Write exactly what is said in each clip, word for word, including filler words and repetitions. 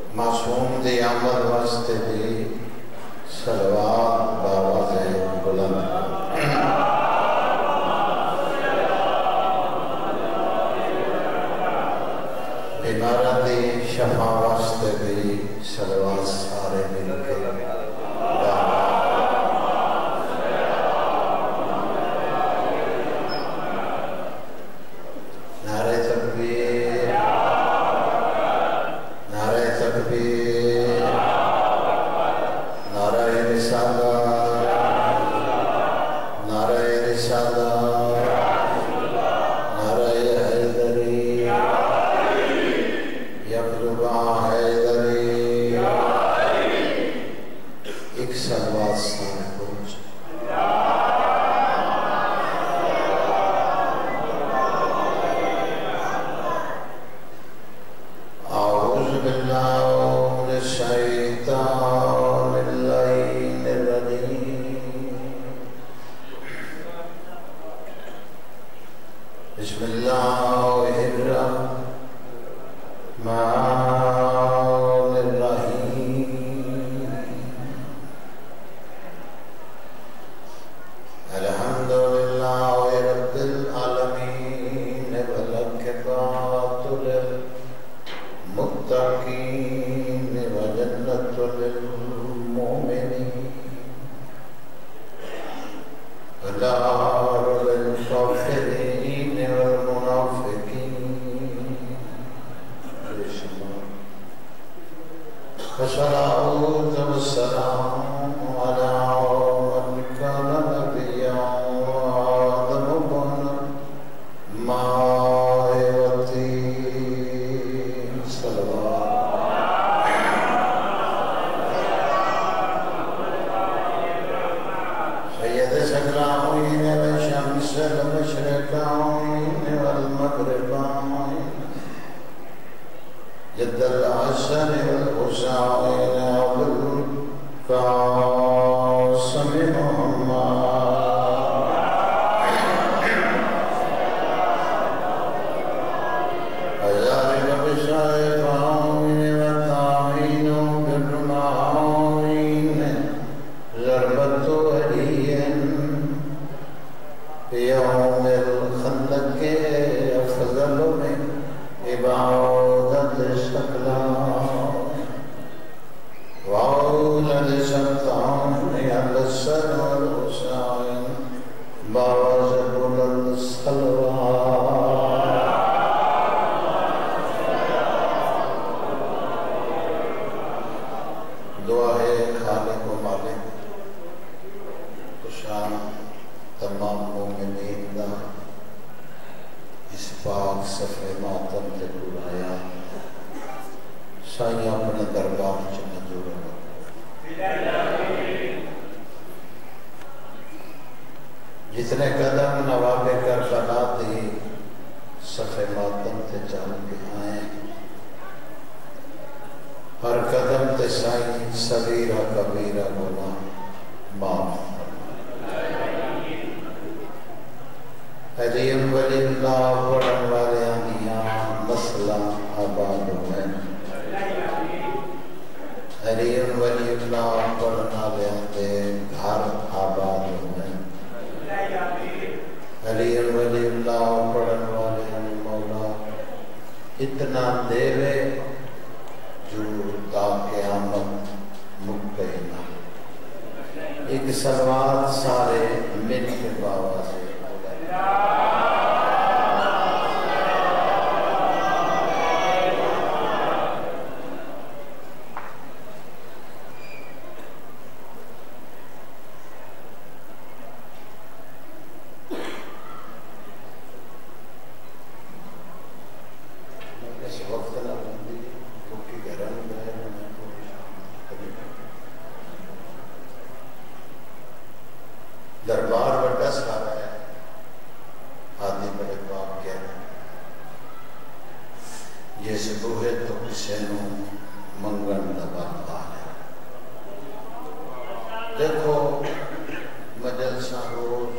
معصوم دی آمد واسطے دی صلوات باواز بلند بیمارہ دی شفا واسطے دی صلوات سارے مل کے نعرہ تکبیر نعرہ تکبیر نعرہ رسالت نعرہ رسالت نعرہ حیدری یبلغ حیدری ایک صلوات سامنے پہنچ اعوذ باللہ من الشیطان اللعین الرجیم بسم اللہ الرحمن الرحیم الحمد للہ رب العالمین والعاقبۃ للمتقین وجنۃ للمؤمنین ونار للکافرین والمنافقین والصلاة والسلام على من كان نبيا وآدم بن ماء وطين صلوات سيد السكراوين والشمس المشرقين والمغربين جد الحسن والحسين والقاسم محمد أزارك بالشيطان والتعين بالرمائن ضربة ولي في يوم الخندق أفضل من عبادت شکلا وعولد سلطان السن والحسین باز بلند صلوات دعا ہے خالق و مالک شان تمام مومنین دا اس پاک صفحے ماتم تے بلایا سائیں اپنے دربار چ منظور ہو جتنے قدم نواب کربلا دی صفحے ماتم تے چل کے آئے ہر قدم تے سائیں صغیرہ کبیرہ گناہ معاف علیم ولی اللہ پڑھن والے آنیاں مسئلہ آباد ہوئے علیم ولی اللہ پڑھن والے آنے گھر آباد ہوئے علیم ولی اللہ پڑھن والے آنے مولا اتنا دیوے جو تا قیامت مقیمہ ایک صلوات سارے مل کے بابا سے دربار بڑا سارا ہے آدمی بڑے باپ کہہ رہے یہ سبو ہے تو کسے نو منگن دبان ہے دیکھو مجلسہ روز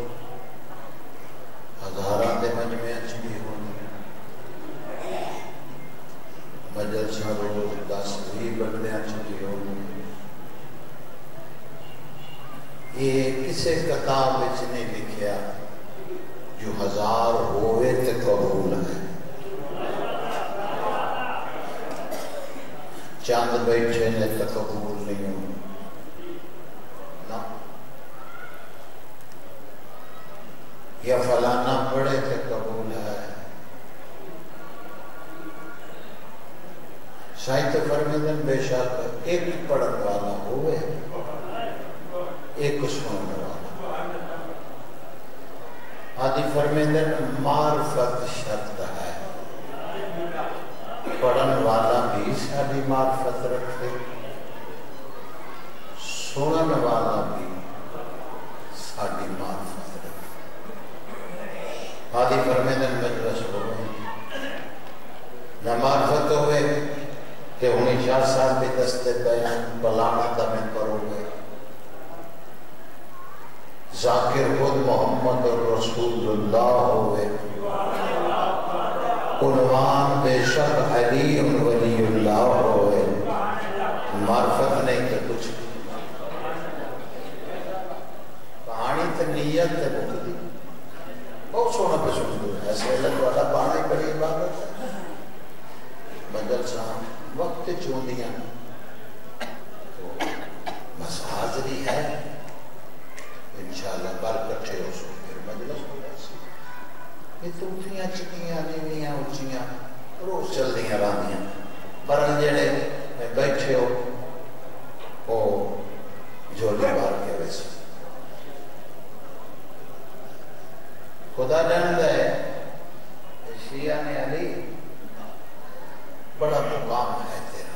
ہزارہ دے مجمع اچھی ہونے مجلسہ روز روز دس بھی بندے چھٹی ہو یہ کسے کتاب وچ نہیں لکھیا جو ہزار ہوئے تے قبول ہے چاند بیٹھے نے تے قبول نہیں ہو نا یا فلانا پڑھے تے قبول ہے شاید فرمیدن بے شک ایک پڑھن والا ہوئے ایک سننے والا آدھی فرمیدن معرفت شرط ہے پڑھن والا بھی ساری معرفت رکھے سنن والا بھی ساری معرفت رکھے آدھی فرمیدن مجلس ہوئے نہ معرفت ہوئے کہ انہیں شاہ صاحب بھی دستے بیان بلانا تا میں کرو گے ذاکر خود محمد رسول اللہ ہوئے عنوان بے شک علی ولی اللہ ہوئے معرفت نہیں کہ کچھ کہانی تو نیت تے بکتی بہت سونا پہ سن دو ایسے اللہ والا پانی بڑی عبادت ہے بدل صاحب وقت چوندیاں تو بس حاضری ہے انشاءاللہ بار کٹھے ہو سو پھر مجلس ہو جاسی یہ توتیاں چکیاں نیویاں اچھیاں روز چل دیاں راندیاں برن جڑے بیٹھے ہو وہ جولی بار کے ویسے خدا جاندہ ہے شیعہ نے علی بڑا مقام ہے تیرا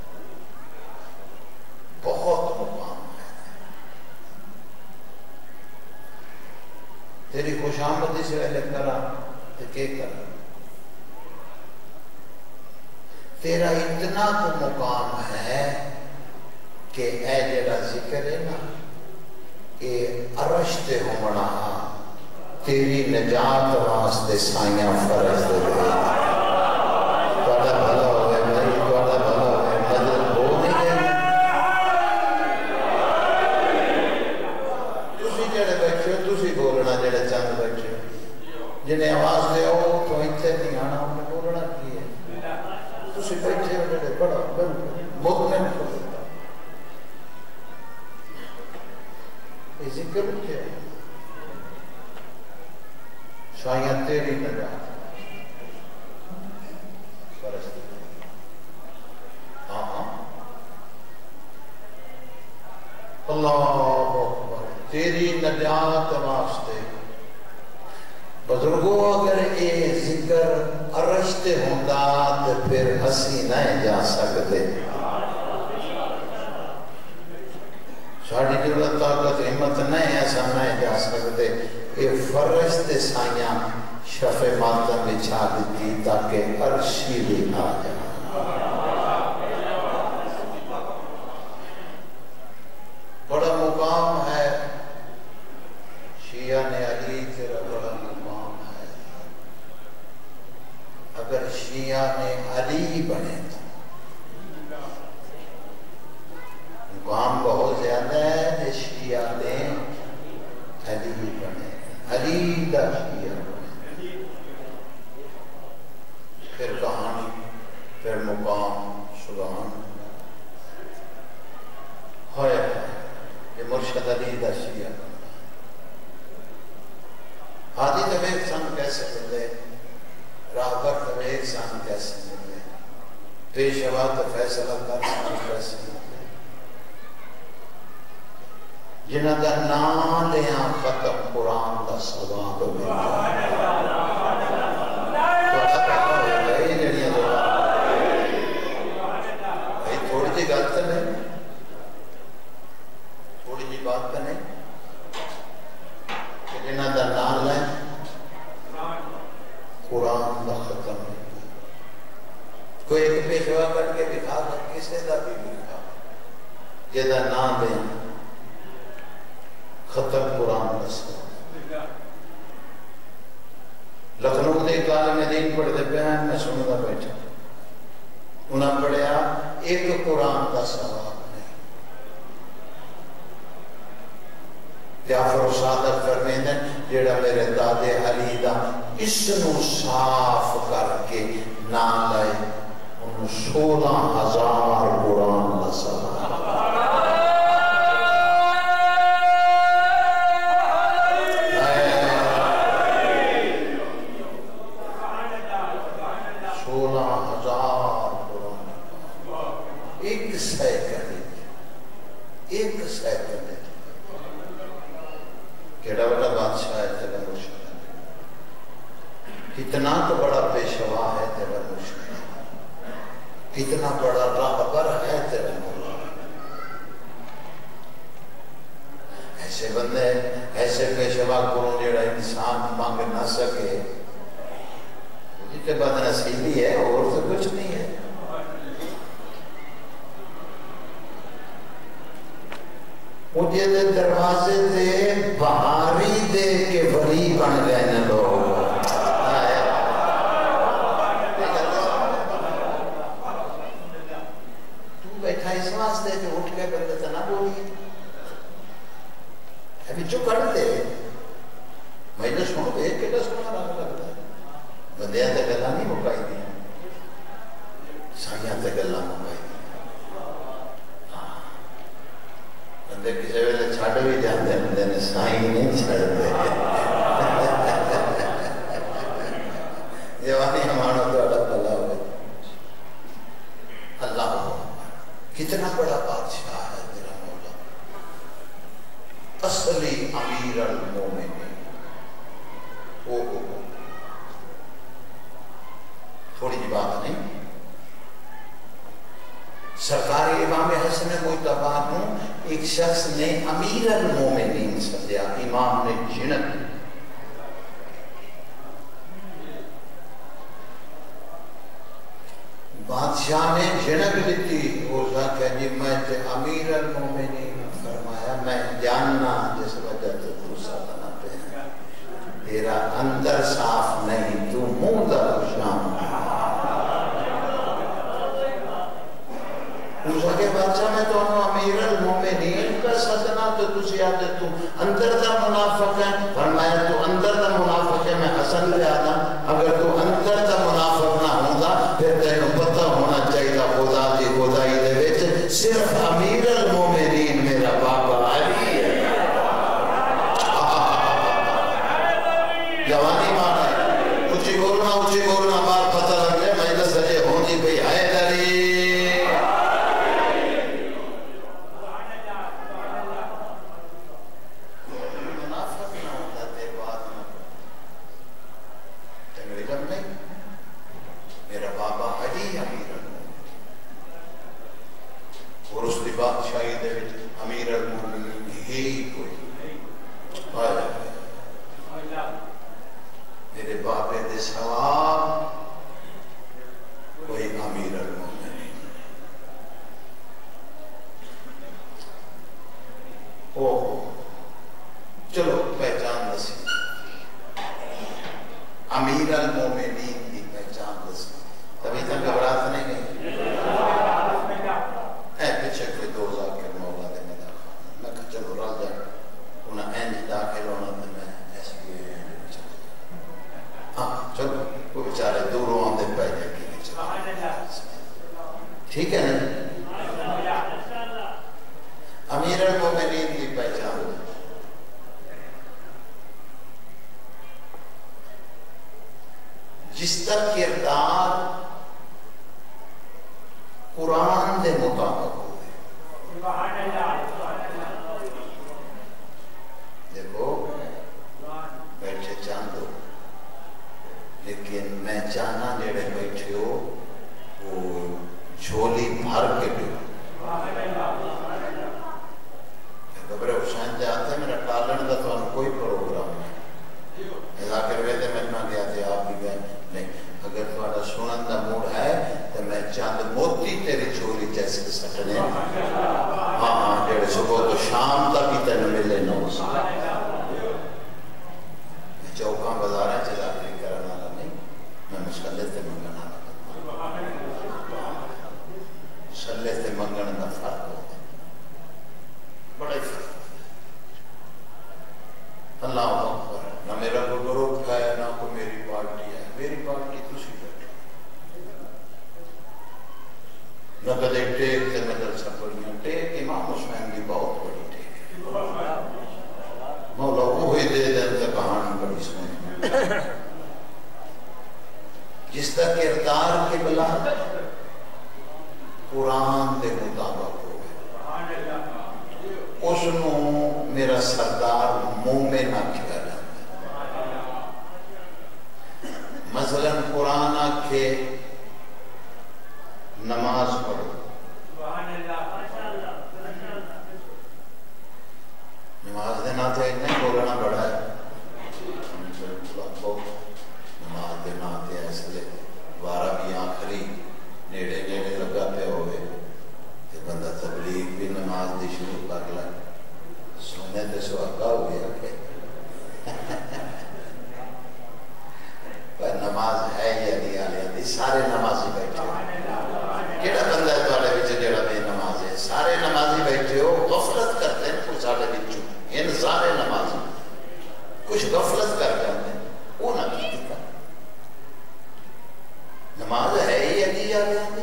بہت مقام ہے تیری خوش آمدی سے ویلے کرا تو کیا کرا تیرا اتنا تو مقام ہے کہ اے جڑا ذکر ہے نا کہ عرش تے ہومنا تیری نجات واسطے سائیاں فرض دے گئے توڑا بھلا ہوئے بھائی توڑا بھلا ہوئے مدد ہو نہیں گئے تسی جڑے بیٹھے ہو تسی بولنا جڑے چند بیٹھے ہو جنہیں آواز دے ہو تو اتنے نہیں آنا انہیں بولنا کی ہے تسی بیٹھے ہو جڑے بڑا مطمئن ہو یہ ذکر کیا ہے شاید تیری نجات اللہ اکبر تیری نجات واسطے بزرگوں اگر اے ذکر عرش تے ہوندہ تو پھر ہسی نہیں جا سکتے ساڑھی جلد طاقت حمد نہیں ایسا نہیں جا سکتے اے فرش تے سائیاں شف ماتم بچھا دیتی تاکہ عرشی بھی آ جائے بڑا مقام ہے شیعہ نے علی تیرا بڑا مقام ہے اگر شیعہ نے علی بنے تو مقام بہت زیادہ ہے کہ شیعہ نے علی بنے علی دا شیعہ بنے پھر کہانی پھر مقام سبحان ہوئے یہ مرشد علی دا شیعہ حادی تو ایک سن کیسے ملے راہبر تو ایک سن کیسے ملے پیشوا تو فیصلہ کر سن کیسے ملے جنہ دا نام لیاں ختم قرآن دا ثواب ملتا تو ختم ہوئے یہ جڑیاں دو بھائی تھوڑی جی گل تو نہیں تھوڑی جی بات تو نہیں کہ جنہ دا نام لیں قرآن دا ختم ملتا کوئی ایک پیشوا کر کے دکھا کر کسے دا بھی دکھا جدہ نام لیں ختم قرآن رسول لکھنؤ دے کالے میں دین پڑھ دے پہن میں سنوں دا بیٹھا انہیں پڑھیا ایک قرآن کا ثواب نہیں. جعفر صادق فرمیندے جیڑا میرے دادے علی دا اس نو صاف کر کے نہ لائے انہوں سولہ ہزار قرآن کا ثواب. سولہ ہزار قرآن ایک سیکنڈ ایک سیکنڈ کیڑا بڑا بادشاہ ہے تیرا مشکل کتنا تو بڑا پیشوا ہے تیرا مشکل کتنا بڑا راہبر ہے تیرا مولا. ایسے بندے ایسے پیشوا کرو جڑا انسان مانگ نہ سکے جتے بد نصیبی ہے اور تو کچھ نہیں ہے. مجھے دے دروازے دے بہاری دے کے ولی بن گئے نا لوگ. تو بیٹھا اس واسطے جو اٹھ کے بندے تو نہ بولی ابھی جو کرتے میں نے سنو ایک کے دس سنا رہا کرتا ہے بندیاں تے گلاں نہیں مکائی دیا سائیاں تے گلاں مکائی دیا. بندے کسی ویلے چھڑ بھی جاندے بندے نے سائیں نہیں چھڑتے. جوانی ہمارا تو اڈا پلا ہوئے. اللہ کتنا بڑا بادشاہ ہے تیرا مولا. اصلی امیر المومنین. او او تھوڑی جی بات نہیں. سرکاری امام حسن مجتبی کو ایک شخص نے امیر المومنین سمجھا. امام نے جنت بادشاہ نے جنک دیتی. وہ کہ جی میں تے امیر المومنین فرمایا میں جاننا جس وجہ سے تو سلطنت ہے تیرا اندر صاف نہیں تو منہ دا شام. موسیٰ کے بادشاہ میں تو انہوں امیر المومنین کا سلطنت تو تسی آتے تو اندر دا منافق ہے. فرمایا تو اندر دا منافق ہے میں حسن لے آنا. اگر تو اندر دا منافق نہ ہوگا پھر تینوں پتہ ہونا چاہیے خدا دی خدائی دے وچ صرف امیر المومنین میرا بابا علی ہے. جوانی مانا ہے اچھی بولنا اچھی بولنا بار پتہ لگ لے میں دس سجے ہونی بھئی آئے داری. ٹھیک ہے نا. امیر المومنین کی پہچان جس کا کردار قرآن دے مطابق ہوئے. دیکھو بیٹھے چاندو لیکن میں چاہنا جڑے بیٹھے ہو وہ جھولی بھر کے بھی گبرے حسین جاتے ہیں میرا ٹالن کا تو انہوں کوئی پروگرام نہیں. ذاکر ویدے میں نہ گیا تھے آپ بھی گئے نہیں. اگر تمہارا سنن کا موڈ ہے تو میں چاند موتی تیری جھولی جیسے سٹنے ہاں ہاں جڑے صبح تو شام تک ہی تین ملے نہ ہو سکتا. چوکاں بازاریں چلا کری کرنا نہیں میں مسکلے تے منگنا مسلے سے منگن کا فرق ہوتا ہے، بڑا ہی فرق ہوتا ہے۔ اللہ اکبر، نہ میرا کوئی گروپ ہے نہ کوئی میری پارٹی ہے، میری پارٹی تسی بیٹھے نہ کدے ٹیک تے نظر سپڑیاں، ٹیک امام حسین کی بہت بڑی ٹیک ہے، مولا وہی دے دن تے کہانی بڑی سنیں جس کا کردار کے بلا قرآن دے مطابق ہو اس نو میرا سردار مومن آکھیا جاتا ہے۔ مثلا قرآن آکھے نماز پڑھو، نماز دے ناتے اتنے بولنا بڑا ہے، نماز دے ناتے ایسے لے بارہ بھی آخری نیڑے نیڑے لگا پہ ہوئے کہ بندہ تبلیغ بھی نماز دی شروع کر لائے، سونے تے سوکا ہو گیا کہ پر نماز ہے یا نہیں آلے آتی، سارے نمازی بیٹھے ہو، کیڑا بندہ ہے توڑے بچے جڑا بے نماز ہے، سارے نمازی بیٹھے ہو، غفلت کرتے ہیں کچھ سارے بچوں، ان سارے نمازی کچھ غفلت کر جاتے ہیں، وہ نہ کی کا نماز ہے یا نہیں آلے آتی،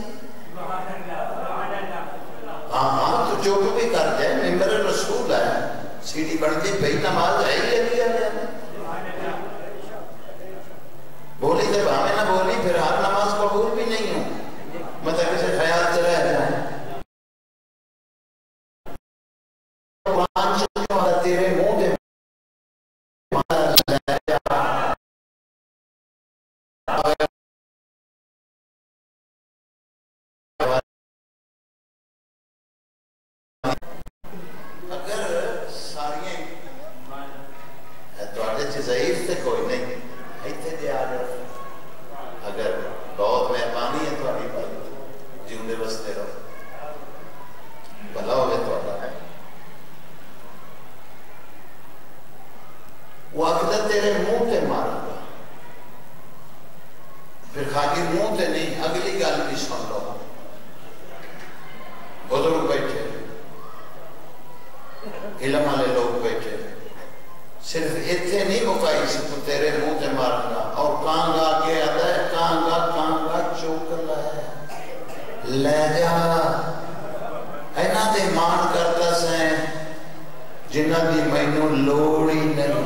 ہاں ہاں تو جو بھی کر جائے ممبر رسول ہے، سیڑھی بڑھتی بھئی نماز ہے یا نہیں آلے آتی، بولی تے بھامے نہ بولی پھر ہر نماز قبول بھی نہیں ہوں، مطلب کسی خیال سے رہ جائیں قرآن چلنے والا تیرے منہ دے اگر ساریاں توڑے چیز ضعیف تے کوئی نہیں ایتھے دے آ رہا، اگر بہت مہربانی ہے توڑی پر جیوندے بستے رہو بھلا ہوئے توڑا ہے، وہ اکدر تیرے منہ تے مارا گا، پھر خالی منہ تے نہیں اگلی گال بھی سن لو، بزرگ بیٹھے علم والے لوگ بیٹھے، صرف اتنے نہیں مکائی سکو تیرے منہ تے مارا گا، اور کانگا کے آتا ہے کانگا کانگا چوکلا ہے لے جا اینا دے مان کرتا سیں جنہ دی مینوں لوڑی نہیں،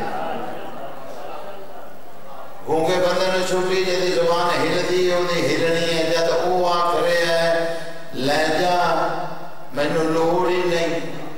گونگے بندے نے چھوٹی جدی زبان ہل دی ہو دی ہلنی ہے جد او آکھ رہے ہے لے جا مینوں لوڑی نہیں،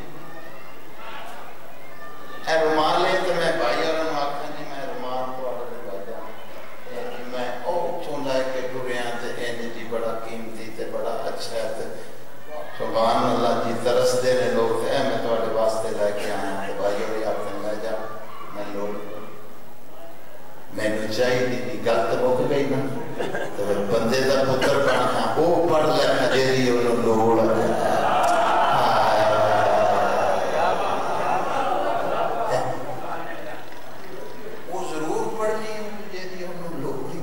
اے رومال ہے تو میں بھائی اور انہوں آکھا نہیں میں رومال کو آگے لگا جاؤں، میں او چھو لائے کے ٹوریاں تے اینی جی بڑا قیمتی تے بڑا اچھا ہے تے سبحان اللہ جی ترس دینے لوگ تے اے میں تو آڑے واسطے لائے کے آیا تے بھائی اور آکھا نہیں لے جا میں لوڑ میں نے چاہی دی دی گلت موک گئی نا تو بندے دا پتر بنا او پڑھ لے مجھے انہوں لوڑ وہ ضرور پڑھنی ہے مجھے دی انہوں لوڑی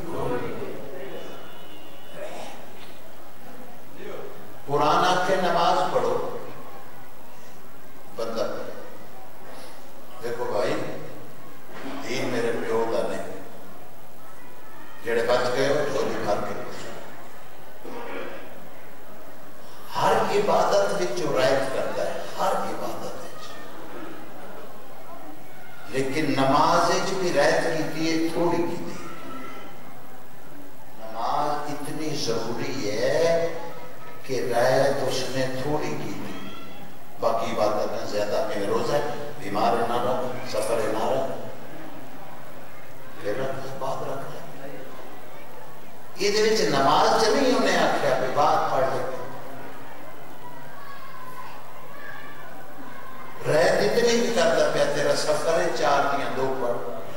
قرآن آکھ کے نماز پڑھو بندہ دیکھو بھائی دین میرے پیو دا نہیں جڑے بچ گئے ہو جھولی بھر کے ہر عبادت وچ رائت کرتا ہے، ہر عبادت وچ، لیکن نماز وچ بھی رائت کیتی ہے تھوڑی کیتی، نماز اتنی ضروری ہے کہ رائت اس نے تھوڑی کیتی، باقی عبادت میں زیادہ میں روزہ بیمار نہ رکھ، سفر نہ رکھ، پھر رکھ بات رکھ لے، یہ دے وچ نماز چ نہیں انہیں آکھیا کہ بات پڑھ لے، رہت اتنی بھی کرتا پیا تیرا سفر ہے چار دیاں دو پڑھ،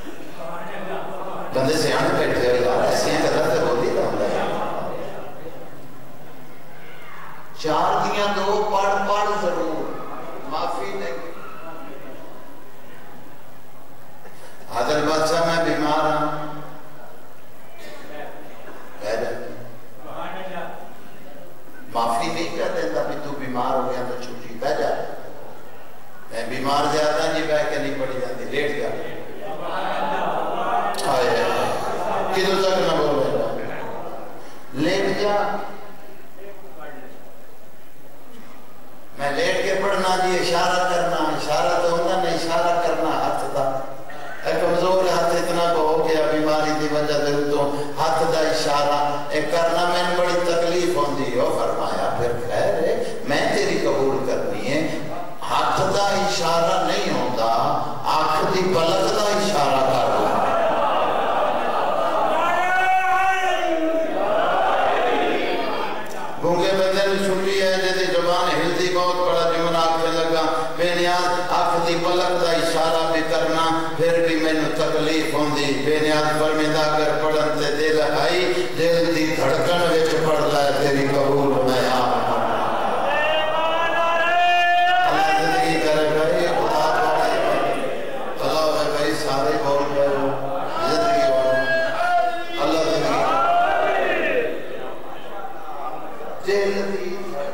بندے سے آنے بیٹھے ہو یار ایسی ہیں قدر سے بولی رہا ہوں چار دیاں دو پڑھ پڑھ ضرور معافی نہیں، حضر بادشاہ میں بیمار ہوں معافی نہیں نہیں کہہ دیتا بھی تو بیمار ہو گیا تو چھٹی بہ جا. میں بیمار زیادہ نہیں بہ کے نہیں پڑی جاتی, لیٹ جا. آئے کدھر تک نہ بولے گا, لیٹ جا. میں لیٹ کے پڑھنا جی اشارہ کرنا, اشارہ تو ہوتا نہیں, اشارہ کرنا ہاتھ دا. اے کمزور ہاتھ اتنا کو ہو گیا بیماری دی وجہ دے تو ہاتھ دا اشارہ اے کرنا میں بڑی تکلیف ہوندی ہو. فرمایا پھر خیر ہے میں تیری قبول کرنی ہے. ہاتھ دا اشارہ نہیں ہوتا, آنکھ دی پلک دا اشارہ کر لا. گونگے بندے نے چھٹی ہے جیسے زبان ہلدی بہت بڑا جملہ آکھنے لگا, بے نیاز آنکھ دی پلک دا اشارہ بھی کرنا پھر بھی میں نے تکلیف ہوندی. بے نیاز فرمیدہ اگر پڑھن تے دل آئی, دل دی دھڑکن وچ پڑھتا ہے تیری قبول میں آپ. اللہ زندگی کرے بھائی, خدا پڑھے اللہ ہے بھائی, سارے بول گئے ہو زندگی والوں. اللہ زندگی دل دی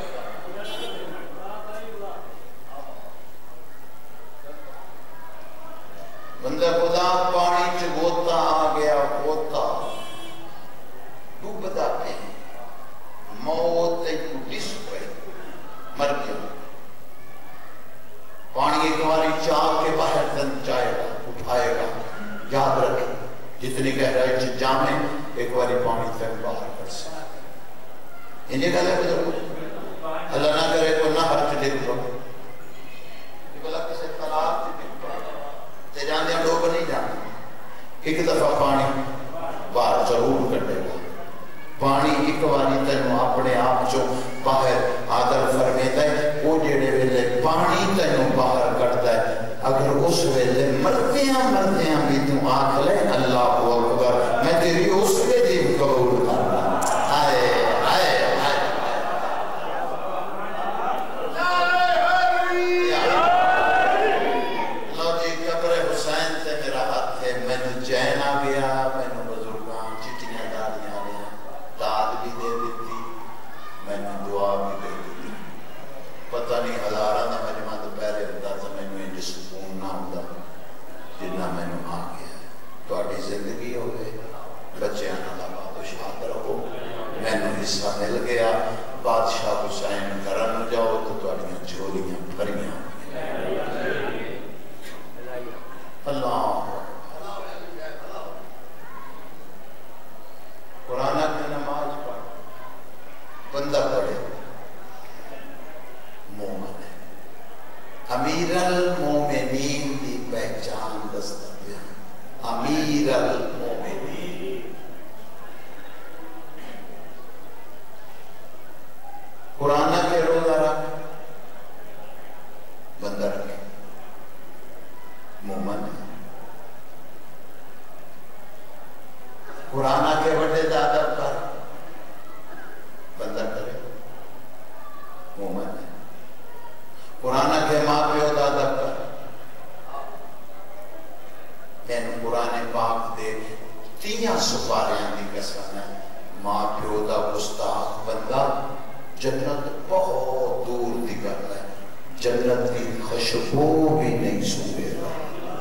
بندہ خدا پانی چ گوتا آ گیا, گوتا ڈوبتا پہ موت کو ڈس پہ مر گیا. پانی ایک باری چاہ کے باہر تن جائے گا, اٹھائے گا. یاد رکھے جتنی گہرائی چ جامے ایک باری پانی تک باہر کر سکتا. انہیں کہا ہے بزرگ اللہ نہ کرے کو نہ ہر چ ڈگ پڑے, بلا کسی طلاق چ ڈگ پڑے تے جانے ڈوب نہیں جانا. ایک دفعہ پانی باہر ضرور کٹے گا. پانی ایک باری تینوں اپنے آپ چو باہر آدر فرمیتا ہے. وہ جڑے ویلے پانی تینوں باہر کٹتا ہے, اگر اس ویلے مردیاں مردیاں بھی تم آنکھ لے اللہ اکبر, میں تیری اس ویلے قبول کرنا. آئے آئے چین آ گیا. میں نے بزرگاں چٹیاں داڑیاں لیا, داد بھی دے دیتی, میں نے دعا بھی دے دیتی. پتہ نہیں ہزاراں دا مجمع دوپہرے ہوتا تو میں نے انج سکون نہ ہوتا جنہ میں نے آ گیا. تہاڈی زندگی ہوئے, بچیاں نال آباد و شاد رہو. میں نے حصہ مل گیا. بادشاہ حسین کرن جاؤ تو تہاڈیاں چولیاں بھریاں. اللہ قرآن میں نماز پڑھ, بندہ پڑھے مومن ہے. امیر المومنین دی پہچان دستہ, امیر المومنین. قرآن کے روزہ رکھ, بندہ رکھے مومن ہے. قرآن کے وڈے دادا پر بندہ کرے مومن ہے. قرآن کے ماں پیو دادا پر میں نے قرآن پاک دے تیاں سپاریاں دی قسم ہے. ماں پیو دا گستاخ بندہ جنت بہت دور دی گل ہے, جنت کی خوشبو بھی نہیں سونگے گا.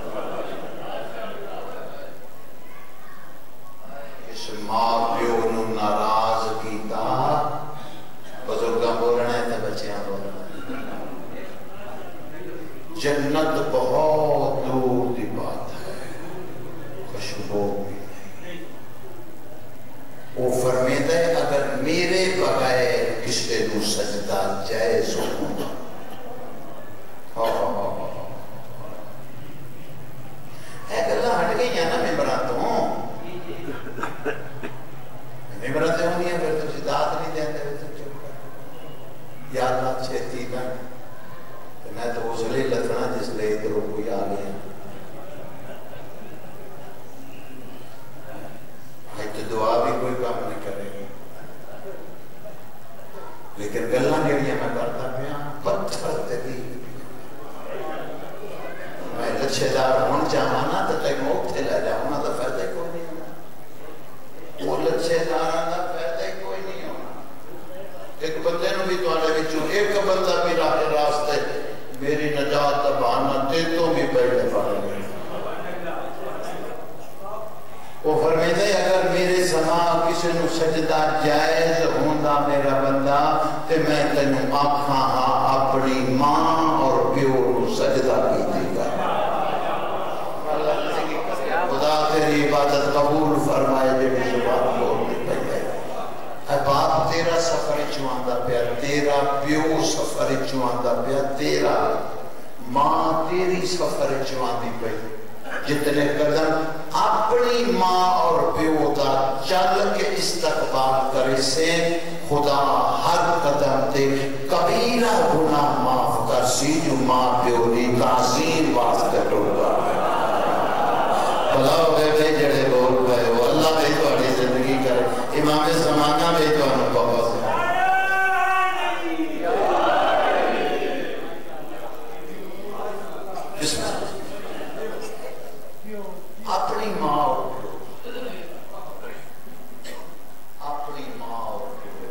ماں پیو نو ناراض کیتا, بزرگاں بولنا ہے تے بچیاں بولنا. جنت بہت دور دی بات ہے, خوشبو بھی نہیں. وہ فرمیتا ہے اگر میرے بغیر کسی نو سجدہ جائز ہوگا. اے گلاں ہٹ گئی ہیں نا ممبراں تو, ممبراں تے ہونی ہیں پھر تسی داد نہیں دیندے تو چپ کر. یا اللہ چھتی کر میں تو اس لیے لتنا جس لیے ادھر کوئی آ گیا. تو دعا بھی کوئی کام نہیں کرے گی. لیکن گلاں جڑیاں میں کرتا پیا پتھر تے بھی میں لچھے دار ہون چاہاں نا تو تینوں اوتھے لے جاؤں نا تو فائدہ کوئی نہیں ہونا. وہ لچھے داراں دا فائدہ کوئی نہیں ہونا. ایک بندے نو بھی تواڈے ایک بندہ بھی راہ راستے میری نجات کا بہانہ تے تو بھی پہلے پڑے گئے وہ فرمیدے اگر میرے سما کسی نو سجدہ جائز ہوندا میرا بندہ تے میں تینوں آکھاں ہاں اپنی ماں اور پیو نو سجدہ کی دی گا خدا تیری عبادت قبول فرمائے جیڑی زبان بولتی پئی ہے اے باپ تیرا سفر چواندا پیا تیرا پیو سفر چواندا پیا تیرا ماں تیری سفر چواندی پئی جتنے قدم اپنی ماں اور پیو دا چل کے استقبال کرے سے خدا ہر قدم تے کبیرہ گناہ معاف کر سی جو ماں پیو دی تعظیم واسطے ٹوٹا بھلا ہوئے بھائی جڑے بول گئے وہ اللہ بھی تھوڑی زندگی کرے امام زمانہ بھی تو انہوں بہت بسم اللہ اپنی ماں اور اپنی ماں اور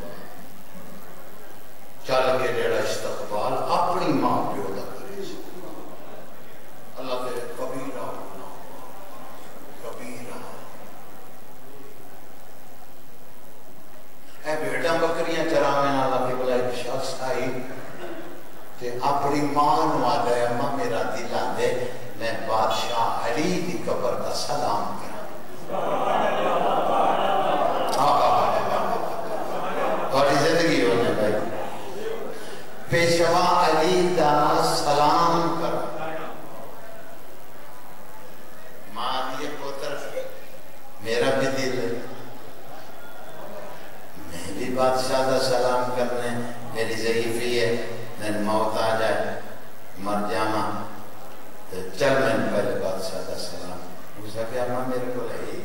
چل کے جڑا استقبال اپنی ماں پیو دا کرے اللہ تیرے کبیرہ کبیرہ اے بیٹا بکریاں چراویں اللہ کے بلا ایک شخص آئی کہ اپنی ماں نو آ گئے اماں میرا دل آندے میں بادشاہ علی کی قبر کا سلام کرا بڑی زندگی ہونے بھائی پیشوا علی دا سلام کرا ماں دیے پوتر میرا بھی دل ہے میں بھی بادشاہ دا سلام کرنے میری ضعیفی ہے میں موت آ جائے مر جاما چل میں پہلے بادشاہ دا سلام اسا کہ اماں میرے کو لئی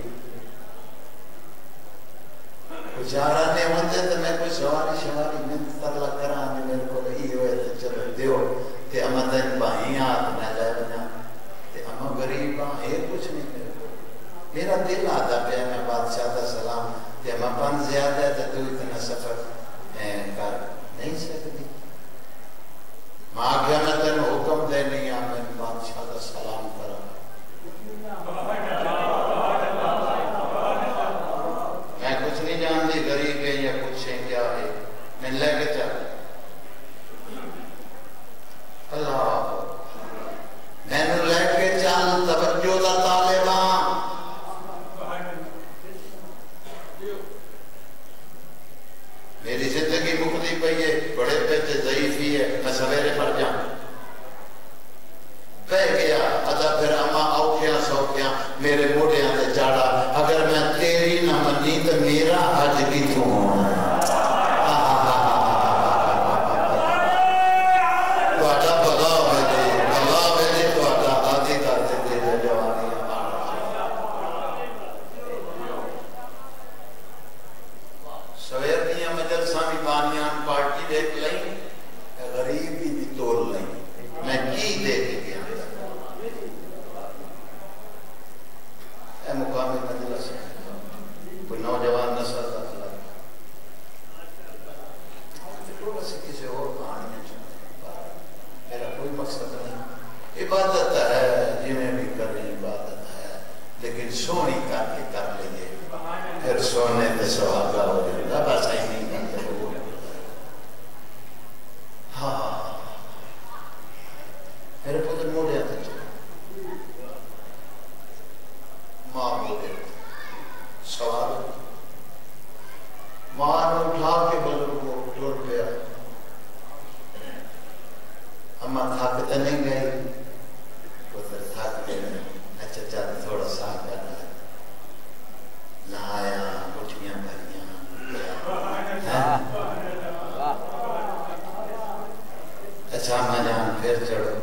کچھ آرہ نے ہوتے تو میں کوئی سواری شواری میں ترلا کرانے میرے کو لئی ہوئے تو چلو دیو تے اماں دن باہیں آت نہ جائے بنا تے اماں غریب ہاں اے کچھ نہیں میرے کو میرا دل آتا پہ میں بادشاہ دا سلام تے اماں پن زیادہ ہے تو اتنا سفر کر نہیں سکتی ماں گیا میں تینوں حکم دے نہیں آ میں بادشاہ دا سلام کرا میں کچھ نہیں جان دی غریب ہے یا کچھ ہے کیا ہے میں لے کے چل اللہ میں نے لے کے چل توجہ دا طالبان میری زندگی مکتی پئی ہے بڑے پیچے ضعیفی ہے میں سویرے مر جاؤں کہہ گیا ادا پھر اماں اوکھیاں سوکھیاں میرے موڑیاں تے چاڑا اگر میں تیری نہ منی تو میرا حج کی تو توڑا بلا ہوئے دے بلا ہوئے دے توڑا آدھی کرتے دے دے جوانی سویر دیا مجلسامی بانیان پارٹی دیکھ لیں غریبی بھی توڑ لیں میں کی دیکھ گیا اے مقامی مجلس کوئی نوجوان نسل کا خلاف بس کسی اور کہانیاں چاہتے ہیں میرا کوئی مقصد نہیں عبادت ہے جنہیں بھی کریں عبادت ہے لیکن سونی کر کے کر لیں پھر سونے تے سوابہ ہو جائے گا بس ہی نہیں کرتے ہو ہاں میرے پتر موڑے آتے چلے ماں بولے سوال ماں نے اٹھا کے بزرگ کو ٹور پیا اماں تھاکتے نہیں گئی پتر تھاک گئے اچھا چاہتے تھوڑا سا کرنا نہایا مٹھیاں بھریاں اچھا میں جان پھر چڑھو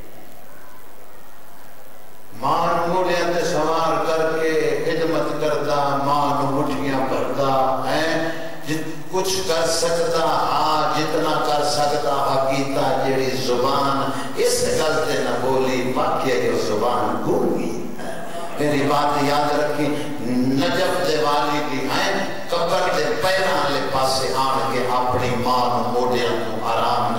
ماں موڑیاں تے سوار کر کے خدمت کرتا ماں مٹھیاں بھرتا ہے کچھ کر سکتا ہاں جتنا کر سکتا حقیقہ جیڑی زبان اس غلطے نہ بولی باقی جو زبان گونگی میری بات یاد رکھی نجف دے والی دی ہیں قبر دے پیران لے پاسے آن کے اپنی ماں موڑیاں تو آرام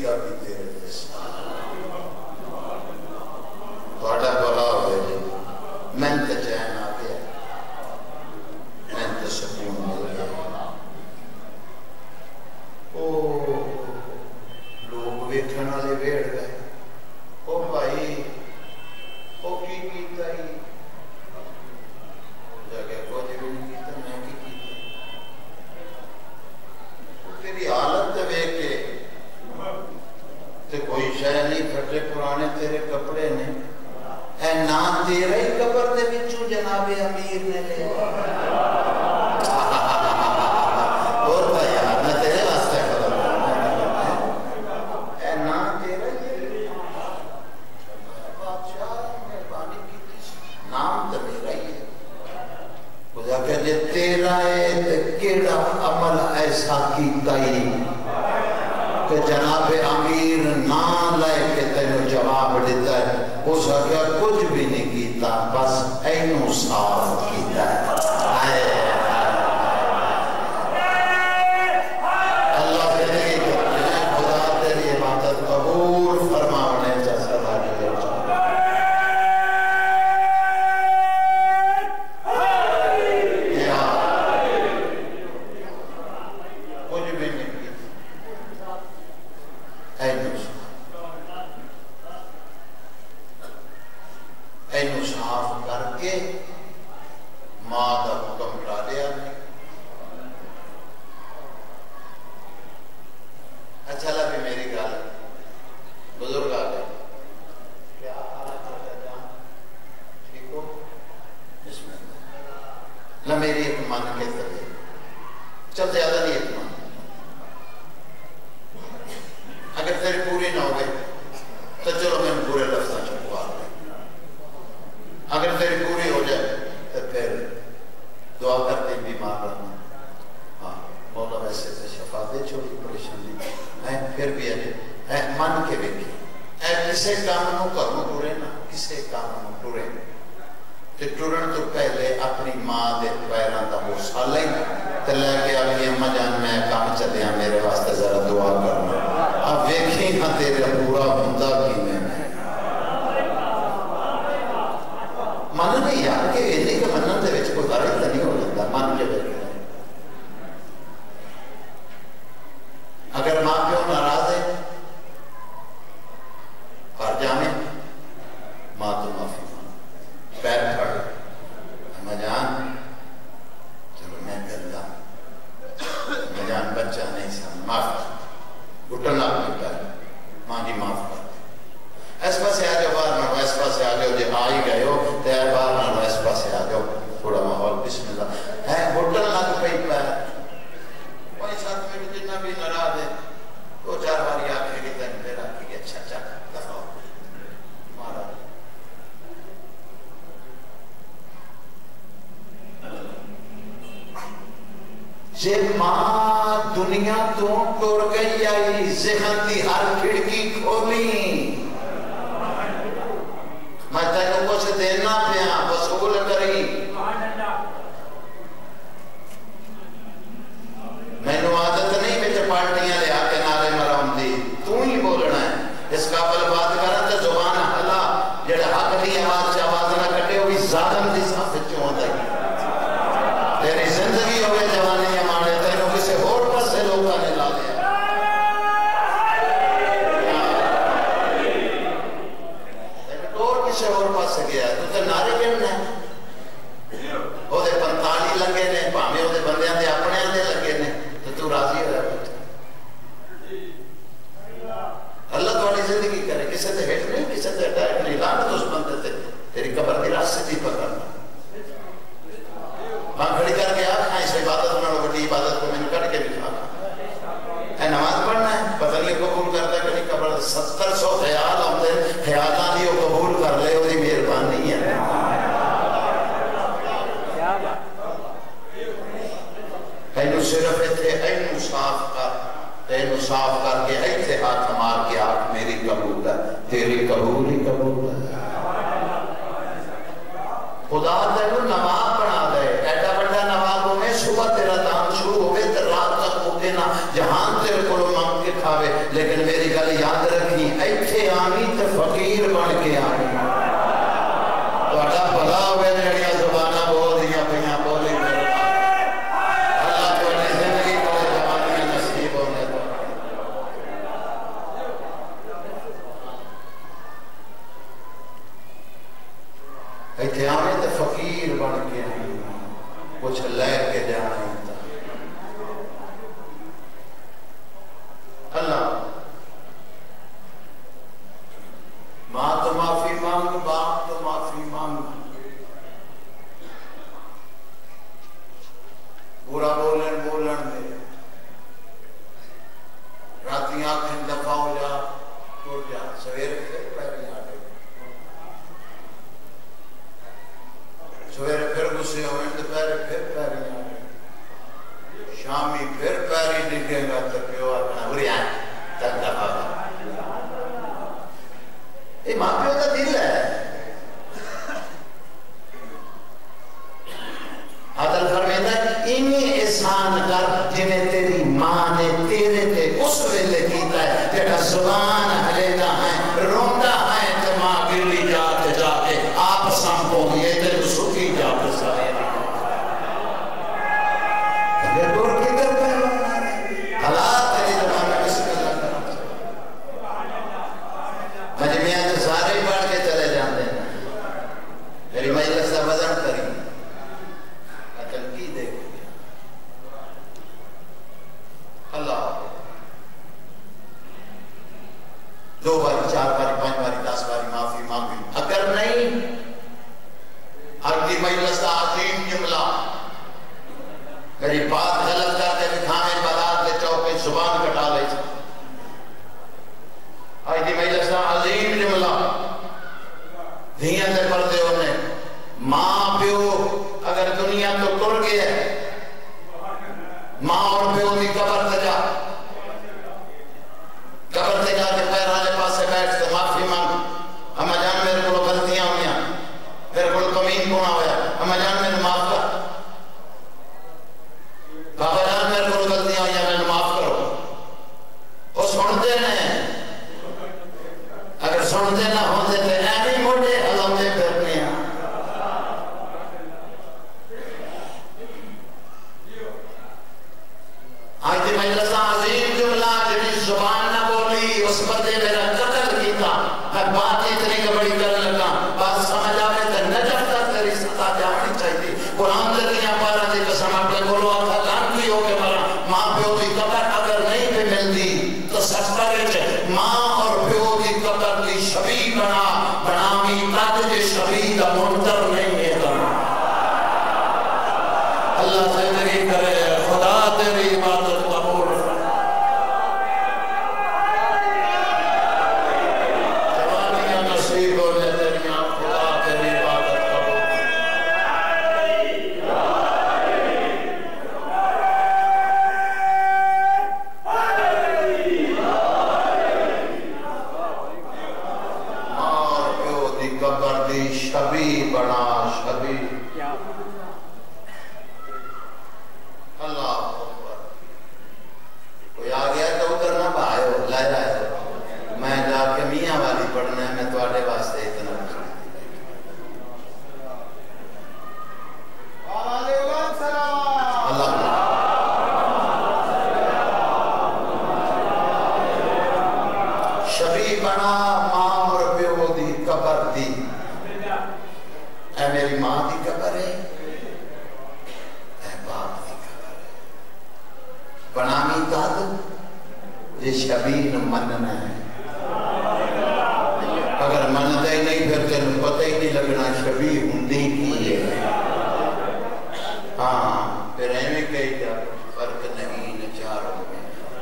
کا بھی تیرے جیسا تھوڑا بلا ہوئے جی میں تے چین آ گیا میں تے سکون مل گیا او لوگ ویکھن والے ویڑ گئے او بھائی او کی کیتا ہی جگہ کو بھی نہیں کیتا میں کی کیتا تیری حالت تے ویکھ کے تے کوئی شے نہیں پھٹے پرانے تیرے کپڑے نے اے نا تیرا ہی قبر دے وچوں جناب امیر نے لے اور بھائی یار میں تیرے واسطے خبر اے نا تیرا ہی بادشاہ مہربانی کی نام تو میرا ہی ہے خدا کہ جے تیرا ہے تے کیڑا عمل ایسا کیتا ہی کہ جناب امیر نہ لے کے تینوں جواب دیتا ہے اس کا کچھ بھی نہیں کیتا بس اینو صاف کیتا ہے اللہ تیری خدا تیری عبادت قبول فرمانے جیسا لیکن میری گل گل یاد رکھی ایتھے آنی تے فقیر بن کے آنی تہاڈا بھلا ہوئے جڑیاں زباناں بول دیاں پیاں بولی اللہ تہاڈی زندگی بڑے جوانیاں نصیب ہونے دو ایتھے آنے تے فقیر بن کے آنی کچھ لے کے جانا ہی تھا اللہ ماں تو معافی مانگ باپ تو معافی مانگ برا بولن بولن دے راتی آنکھیں دفع ہو جا ٹوٹ جا سویر پھر پہلے آ گئے سویر پھر غصے ہوئے دوپہر پھر پیری آ گئے شامی پھر پیری نکلے گا تو پیو اپنا بری آئے تک دفع ہو یہ ماں پیو کا دل ہے عدل فرمیتا ہے انہی احسان کر جنہیں تیری ماں نے تیرے تے اس ویلے کیتا ہے تیرا زبان ہلینا ہے روندہ ہے تو ماں گلی جاتے جاتے آپ سامپوں یہ تیرے سکھی جاتے سائے یہ دور کدھر پہ حالات تیری زبان میں کس کے اللہ کرنا مجمعیاں تو سارے ہی بڑھ کے چلے جاندے ہیں میری مجلس کا وزن کری اچھل کی دیکھ اللہ دو باری چار باری پانچ باری دس باری معافی مانگی اگر نہیں اگلی مجلس کا عظیم جملہ میری بات غلط کرتے بکھانے بلاد لے چوکے زبان کٹا لے اگلی مجلس کا عظیم جملہ دھیاں سے پردے ہونے ماں پیو اگر دنیا تو ٹر گیا ماں اور پیو دی قبر تے جا قبر تے جا کے پیرانے پاسے بیٹھ کے معافی مانگ اما جان میرے کو غلطیاں ہوئیاں میرے کو کمین کونا ہویا اما جان میرے معاف کر بابا جان میرے کو غلطیاں ہوئیاں میرے معاف کرو وہ سنتے نہیں اگر سنتے نہ ہوتے تھے ایمی موڑے علمے پھرنے ہیں آج دی مجلسہ عظیم جملہ جنہی زبان نہ بولی اس بندے میرا قتل کیتا میں بات اتنی کا بڑی کرنے لگا بات سمجھ آئے تو نجف تک تیری ستا جانی چاہیے قرآن دلیاں پارا دی قسم اپنے بولو آتھا لان کی ہو کے مرا ماں پیو دی قبر اگر نہیں پہ ملتی تو سفر ہے ماں اور پیو دی قبر دی شبی بنا بنامی تاج جے شبی دا منتر نہیں ہے کرنا اللہ زندگی کرے خدا تیری عبادت قبول جوانیاں نصیب ہونے تیریاں خدا تیری عبادت قبول ماں پیو دی قبر دی شبی بنا شبی اللہ اکبر کوئی آ گیا تو ادھر نہ بھائے ہو لائے لائے میں جا کے میاں والی پڑھنا ہے میں تو آٹے واسطے اتنا اللہ شبی بنا ماں اور پیو دی قبر دی اے میری ماں دی قبر ہے بنامی داد یہ شبین مننا ہے اگر منتا ہی نہیں پھر تیرے پتہ ہی نہیں لگنا شبی ہندی کی ہے ہاں پھر ایمیں کہی جا فرق نہیں نچاروں میں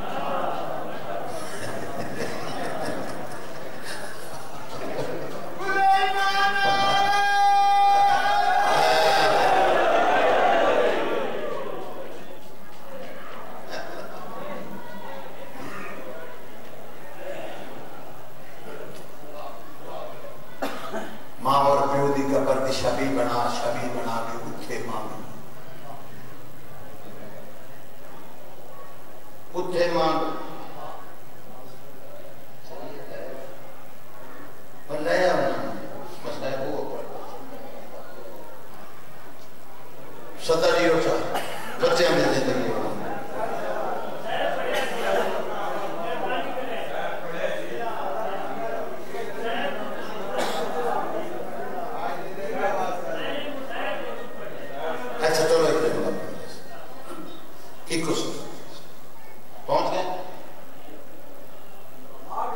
ماں اور پیو دی قبر دی شبی بنا شبی بنا کے اتھے مانگ اتھے مانگ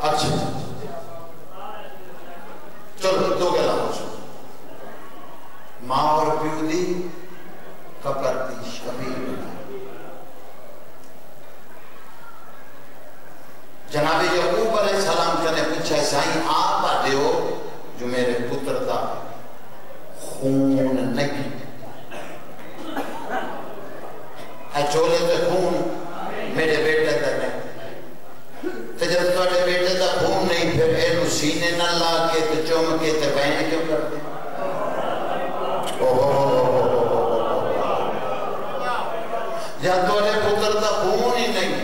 اچھا چلو دو گلا ہو سکتا ماں اور پیو دی قبر دی شبیہ بنا جناب یعقوب علیہ السلام کنے پوچھا سائیں آپ آتے ہو جو میرے پتر دا خون نہیں اے چولے تے خون میرے بیٹے دا نہیں تو جب تھوڑے بیٹے دا خون نہیں پھر اینو سینے نہ لا کے تو چوم کے تو بہن کیوں کرتے یا تھوڑے پتر دا خون ہی نہیں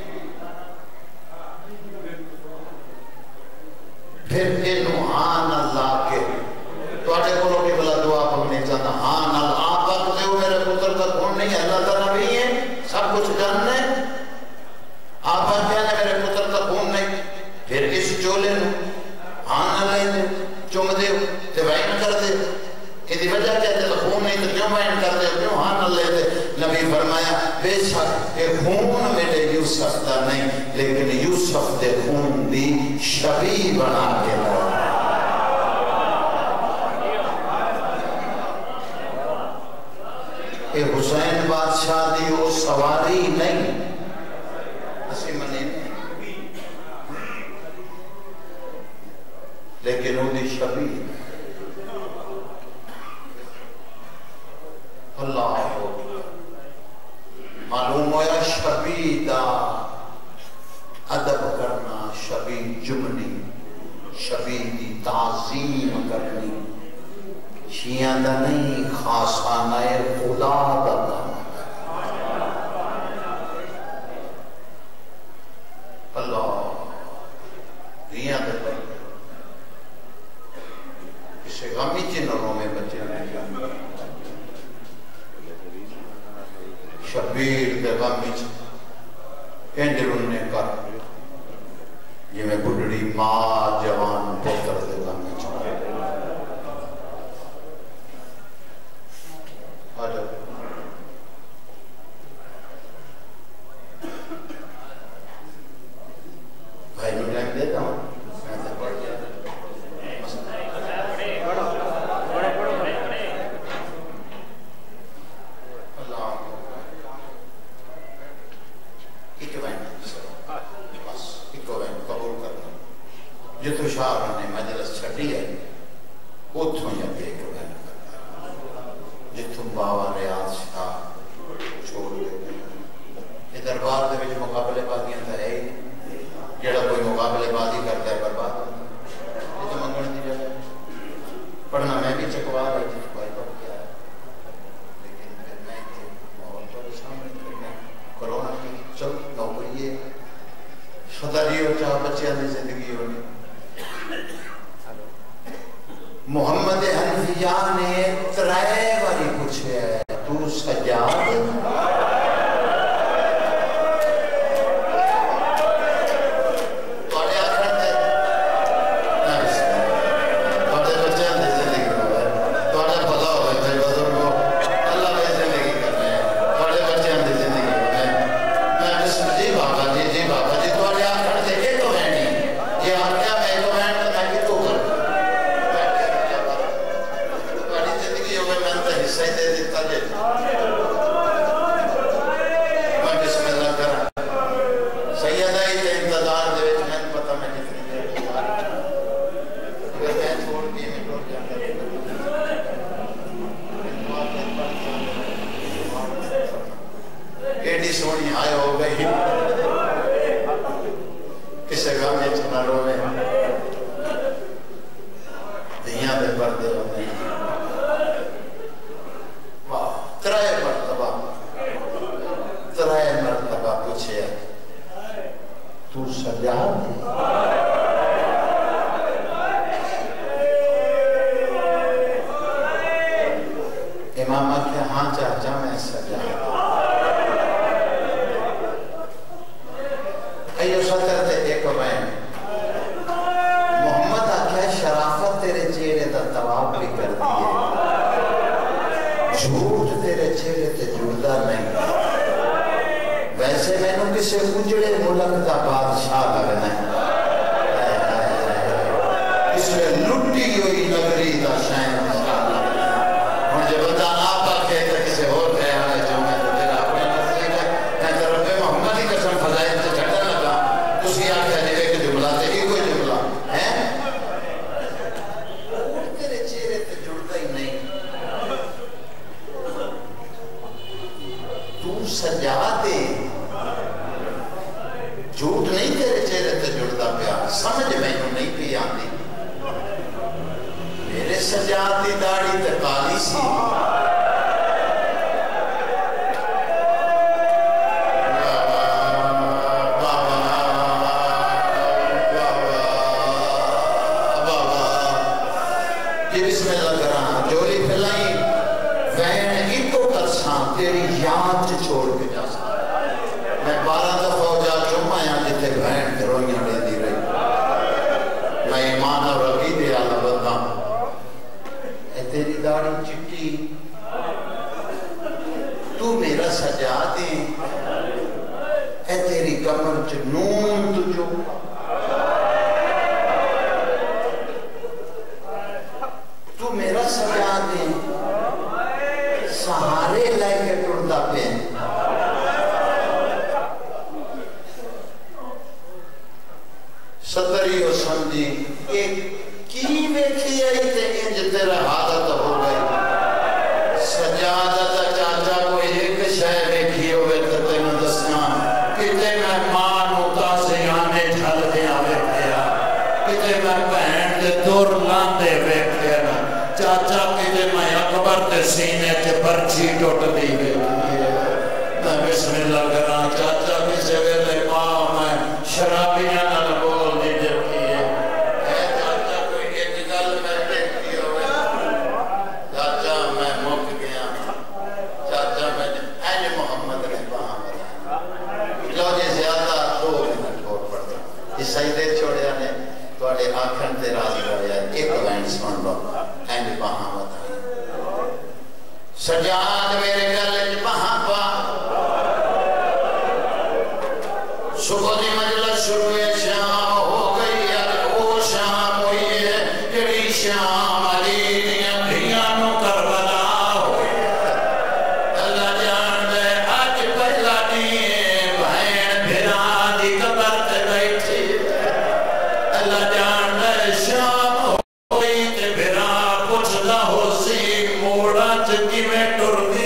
پھر اینو ہاں نہ لا کے تھوڑے کولو کی بلا دعا پکنے چاہتا ہاں نہ آپ پکتے ہو میرے پتر دا خون نہیں اللہ تعالیٰ بھی ہے سب کچھ جاننے آپ کہنے میرے پتر دا خون نہیں پھر اس چولے نو ہاں نہ لائیں دے چوم دے تے وائن کر دے کہ وجہ کہتے تو خون نہیں تو کیوں وائن کر دے کیوں ہاں نہ لے دے نبی فرمایا بے شک کہ خون میرے یوسف دا نہیں لیکن یوسف دے خون دی شبیہ بنا کے لگا کہ حسین بادشاہ دی وہ سواری نہیں اسی منی نہیں لیکن وہ دی شبیہ اللہ ہو معلوم ہویا شبیہ دا ادب کرنا شبیہ جمنی شبیہ دی تعظیم کرنی شیعہ دا نہیں خاصانہ خدا دا کام اللہ دیاں دے پر کسے غمی چنروں میں بچے نہیں شبیر دے غمی چنروں انجلن نے کر یہ میں بڑھڑی ماں جوان پتر دے غمی چنروں بھائی میں ٹائم دیتا ہوں میں سے پڑھ گیا اللہ ایک بہن بس ایک بہن قبول کرنا جو تو شاہ نے مجلس چھٹی ہے اتھوں یا ایک بہن کرتا جتوں باوا ریاض شاہ چھوڑ دیتے یہ دربار دے وچ مقابلے بازیاں تو ہے ہی جڑا کوئی مقابلے بازی کرتا ہے برباد یہ تو منگن دی جگہ پڑھنا میں بھی چکوا رہی تھی کوئی پڑھ گیا لیکن پھر میں تھے ماحول پریشان میں کرونا کی چل نوکری ہے شداری ہو چاہ بچیاں دی زندگی ہونی محمد حنفیہ نے ترائے واری پوچھے ہے تو سجاد سمجھ میں نہیں پی آتی میرے سجاد دی داڑھی تے کالی سی بسم اللہ کراں جولی پھیلائی وین ایکو کرساں تیری یاد چھوڑ کے جا سکتا میں بارہ دفعہ ہو جا چومایا جتے بہن روئیاں لے دی رہی میں ایمان اور عقیدے آلہ بندہ اے تیری داڑھی چٹی تو میرا سجاد ہے اے تیری کمر جنون تجھو میرا سجاد ہے سہارے لے کے ٹرتا پہ ستری و سمجھی ایک کی ویکھی آئی تے انج تیرا حالت ہو گئی سجادہ چاچا کو ایک شے ویکھی ہوئے تے تینوں دسنا کتے میں ماں نوتا سے آنے ٹھل دیا ویکھیا کتے میں بہن دے دور لاندے ویکھیا چاچا کے لئے میں اکبر دے سینے تے پرچی ٹوٹ دی گئی میں بسم اللہ کرا چاچا کی جگہ لے ماں میں شرابیاں نہ بول دی دیکھی ہے اے چاچا کوئی ایک گل میں دیکھتی ہوئے چاچا میں مک گیا چاچا میں این محمد نے باہاں بتایا لو جی زیادہ دو منٹ اور پڑھتا اس سیدے چھوڑیا نے تو اڑے آنکھن تے راضی ہویا ایک لائن سن لو اینڈ باہاں بتائی سجاد میرے گلے باہاں پا صبح دی مجلس شروع شام ہو گئی یار او شام ہوئی ہے جڑی شام علی دیاں دھیاں نو کربلا ہوئی ہے اللہ جان دے اج پہلا دین بہن بھرا دی قبر تے بیٹھی اللہ جان دے شام ہوئی تے بھرا کچھ نہ ہو سی موڑا چکی میں ٹر دی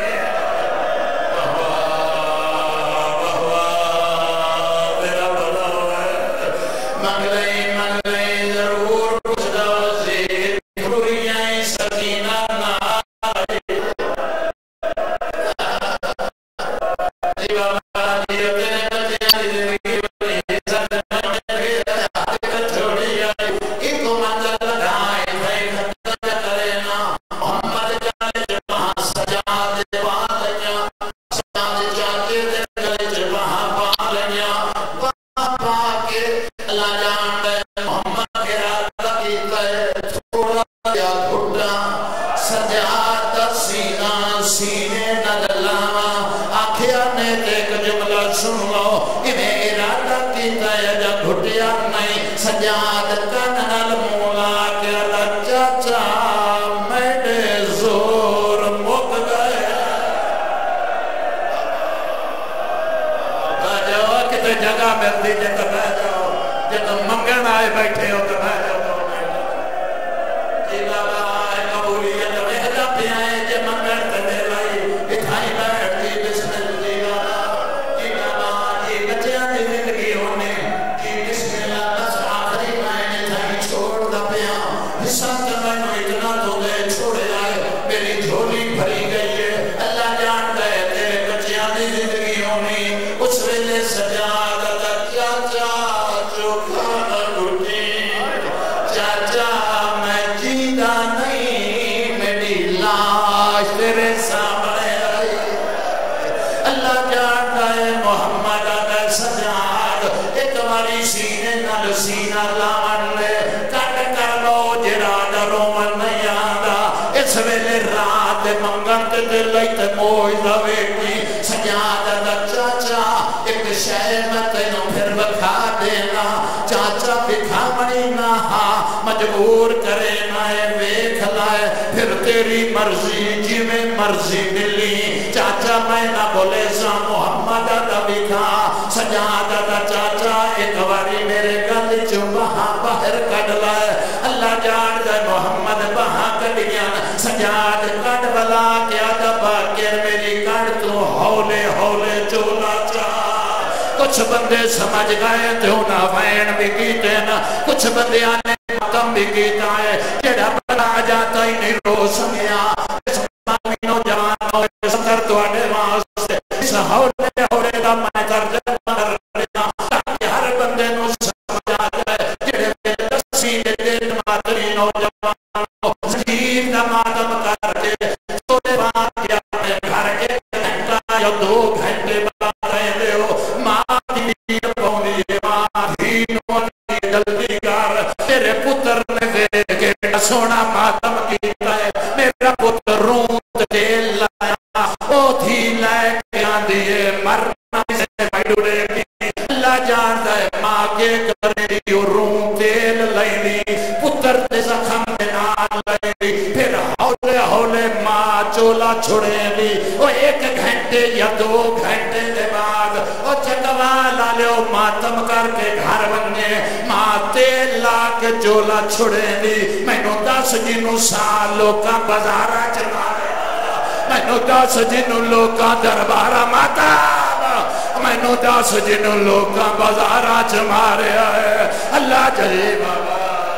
مجبور کرے نائے ویکھ لائے پھر تیری مرضی جی میں مرضی ملی چاچا میں نہ بولے سا محمد دا بکھا سجادہ دا چاچا ایک واری میرے گل چو بہاں باہر کڑ لائے اللہ جان دے محمد بہاں کڑیاں سجاد کڑ بلا کیا دبا کر میری کڑ تو ہولے ہولے چولا چاہ کچھ بندے سمجھ گئے تے انہاں وین بھی کیتے نا کچھ بندے آنے ماتم بھی کیتا ہے جڑا بنا جاتا ہی نہیں رو سکیا اس مامی نوجوانوں اس در تواڈے واسطے اس ہولے ہولے دا میں ترجمہ کر رہا تاکہ ہر بندے نو سمجھ آ جائے جڑے دسی دے ماتمی نوجوانوں زکیر دا ماتم کر کے سونے بعد یا اپنے گھر ایک گھنٹہ یا دو گھنٹے بعد رہے ہو ماں دی پونی ماں دی نونی جلدی کر تیرے پتر نے دے کے سونا ماتم کیتا ہے میرا پتر روت دل لایا او تھی لائے کے آندیے مرنا سے بیڈوڑے کی اللہ جانتا ہے ماں کے کرے دی روت دل لائنی پتر تے زخم دنال لائنی پھر ہولے ہولے ماں چولا چھڑے لی وہ ایک گھنٹے یا دو گھنٹے دے بعد وہ چکوالا لے وہ ماتم کر کے گھر بننے ماں تیل لا کے چولا چھڑے لی میں نو دس جنو سال لوکاں بازارہ چلا میں نو دس جنو لوکاں دربارہ ماتا میں نو دس جنو لوکاں بازارہ چمارے آئے اللہ جائے بابا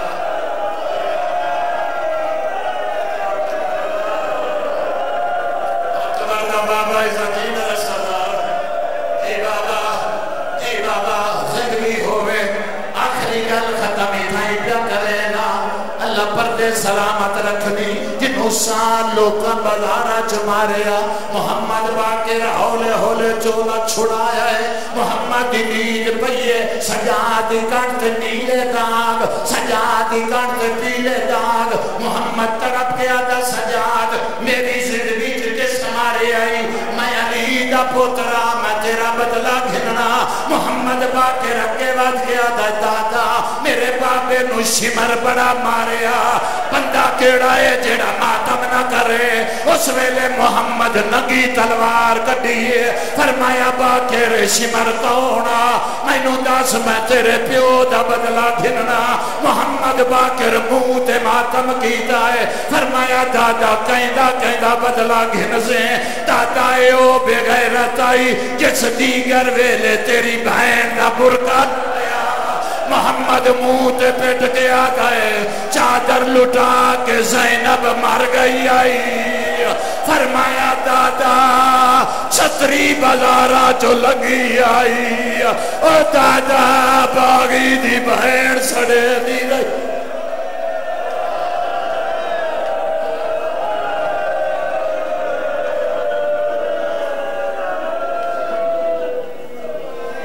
بابا عزتین رسالہ اے بابا اے بابا زندگی ہوئے آخری گل ختمی تھائی پیا کرے نا اللہ پردے سلامت رکھنی جنہوں سال لوکاں بازارہ چماریا محمد باقر ہولے ہولے چولا چھڑایا ہے محمد نیل پئیے سجادی کنٹ نیلے داغ سجادی کنٹ نیلے داغ محمد تڑپ گیا دا سجاد میری زندگی جس ہمارے آئی میں علی دا پوترا میں تیرا بدلہ گھننا محمد باقر اگے وقت گیا دا دادا میرے بابے نو شمر بڑا ماریا بندہ کیڑا ہے جیڑا ماتم نہ کرے اس ویلے محمد نگی تلوار کٹیے فرمایا باقر شمر کونا میں نو دس میں تیرے پیو دا بدلہ گھننا محمد باقر منہ تے ماتم کیتا ہے فرمایا دادا کہندہ کہندہ بدلہ گھن سے دادا اے او بے غیرت آئی جس دیگر ویلے تیری بہن دا برکا محمد منہ تے پٹ گیا گئے چادر لٹا کے زینب مر گئی آئی فرمایا دادا چھتری بازارہ جو لگی آئی او دادا باغی دی بہن سڑے دی رہی